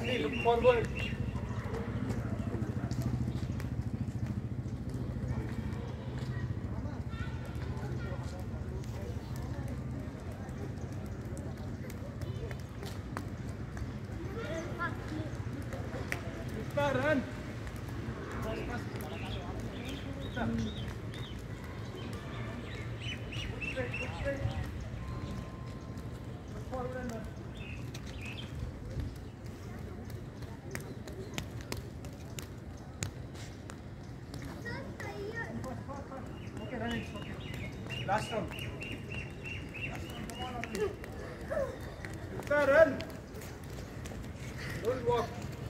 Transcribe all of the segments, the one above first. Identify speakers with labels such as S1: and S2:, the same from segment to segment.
S1: Only look forward. Run. Straight. Look forward and run. Okay, run it. Okay. Last round. Run. Don't walk.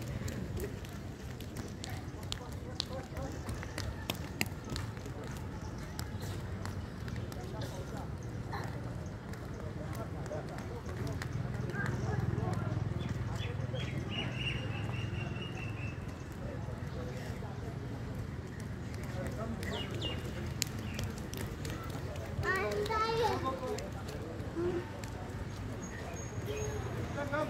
S1: Come.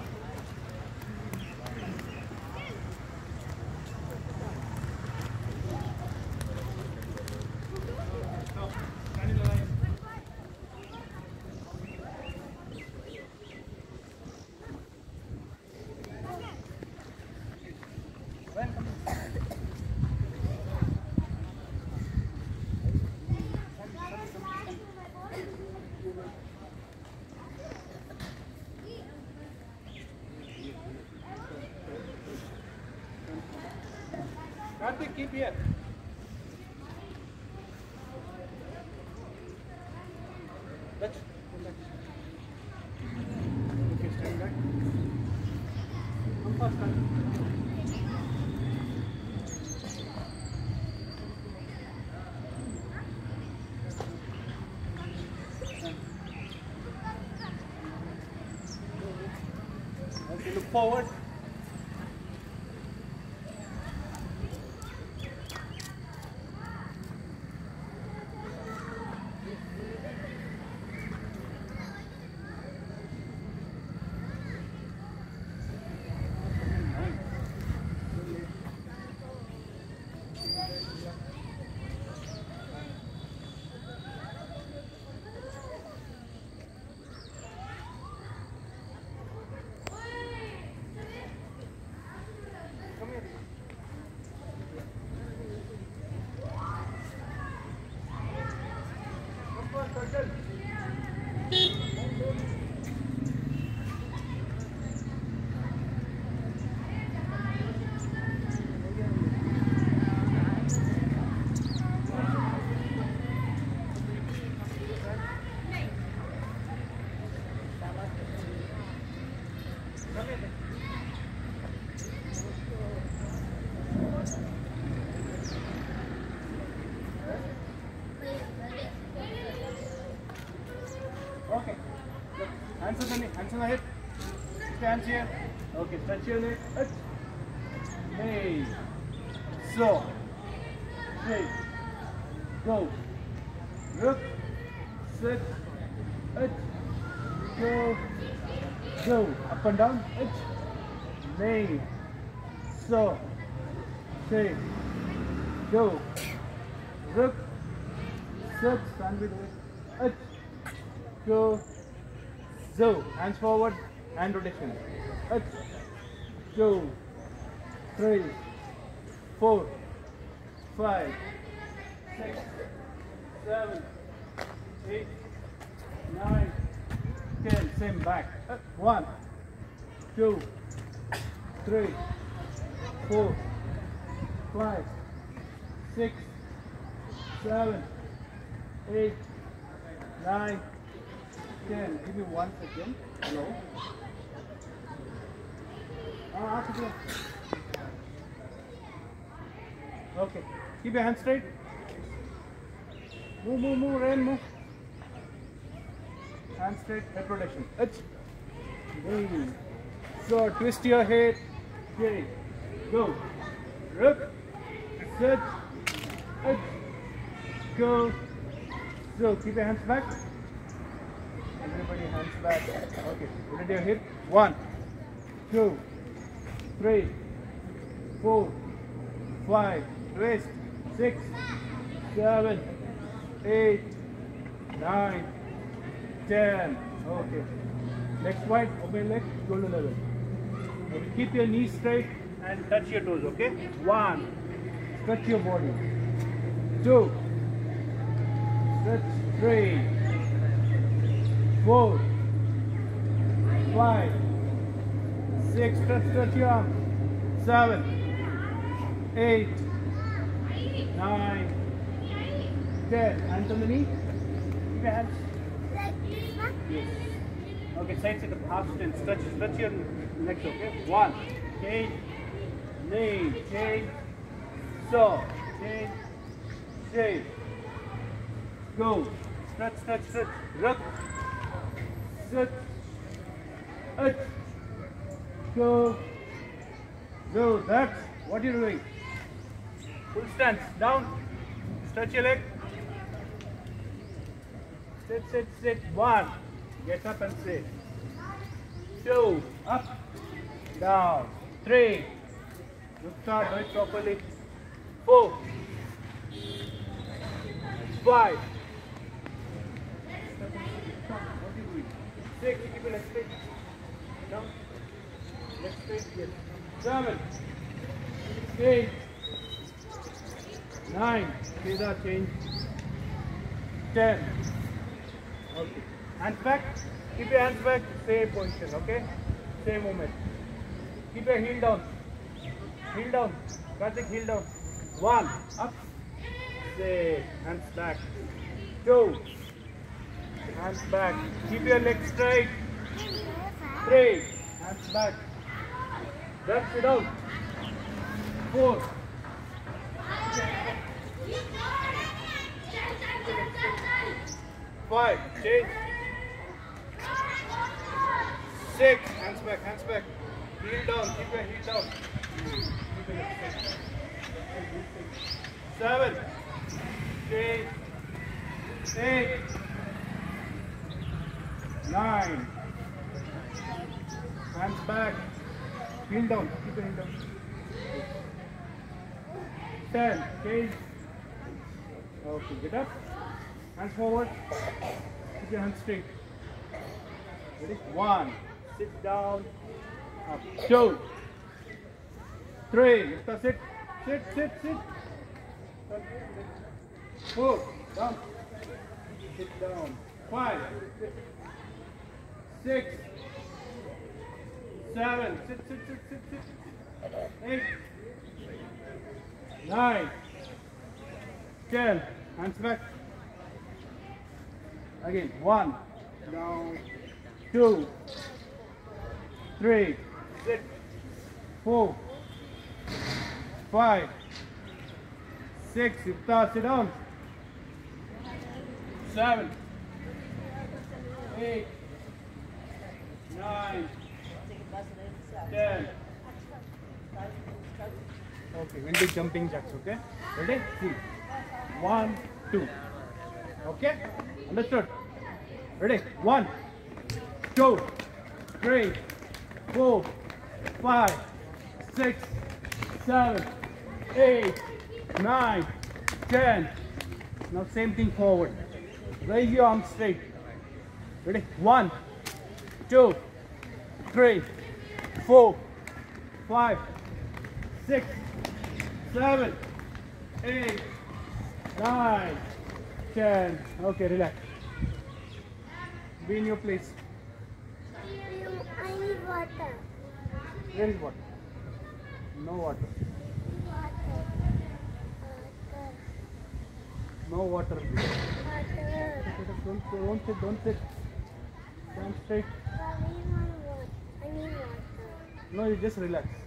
S1: Karthik, keep here. Touch. Okay, stand back. Come fast, Karthik. Okay, look forward. Okay. Look, hands on the knee, hands on the hip. Hands here. Okay, stretch your leg. Hey. So. Hey. Go. Look. Sit. Go. Go. Up and down. Hey. So. Hey. Go. Look. Sit. Stand with it. Go. So, hands forward, hand rotation. Up. 2, 3, 4, 5, 6, 7, 8, 9, 10. Same back. Up. 1, 2, 3, 4, 5, 6, 7, 8, 9, 10. Give me 1 second. Hello. Okay. Keep your hands straight. Move, Rain, move. Hands straight, head rotation. So twist your head. Okay. Go. Look. Sit. Go. So keep your hands back. Everybody hands back. Okay. Put it your hip. 1, 2, 3, 4, 5, twist, 6, 7, 8, 9, 10. Okay. Next wide, open leg, shoulder level. Okay. Keep your knees straight and touch your toes, okay? 1, stretch your body. 2, stretch. 3, 4, 5, 6, stretch your arms. 7, 8, 9, 10. Hands on the knee. Keep your hands. Yes. Okay, side sit up, half stand. Stretch your legs, okay? 1, change, knee, change, so, change, shake, go, stretch, rock, sit, up, go, that's what you're doing. Full stance, down, stretch your leg, sit, 1, get up and sit, 2, up, down, 3, look start, do it properly, 4, 5, 6, keep your legs straight, down, legs straight, yes, 7, 8, 9, see that change, 10, okay, hands back, keep your hands back, same position, okay, same movement, keep your heel down, Karthik, heel down, 1, up, sit, hands back, 2, hands back, keep your legs straight, 3, hands back, then sit down, 4, 5, change, 6, hands back, heel down, keep your heel down, 7, change, 8, 9, hands back, heel down, keep your heel down, 10, change, okay, get up, hands forward, keep your hands straight, ready, 1, sit down, up, 2, 3, sit, 4, down, sit down, 5, 6, 7, sit, 8, 9, 10, hands back, again, 1, down, 2, 3, sit, 4, 5, 6, sit down, 7, 8, 9, 10. Okay, we'll do jumping jacks, okay? Ready? See. 1, 2. Okay? Understood? Ready? 1, 2, 3, 4, 5, 6, 7, 8, 9, 10. Now same thing forward. Raise your arms straight. Ready? 1, 2, 3, 4, 5, 6, 7, 8, 9, 10. Okay, relax. Be in your place.
S2: I need water.
S1: Where is water? No water. No water.
S2: Water.
S1: Don't sit. Stand straight.
S2: I need water.
S1: No, you just relax.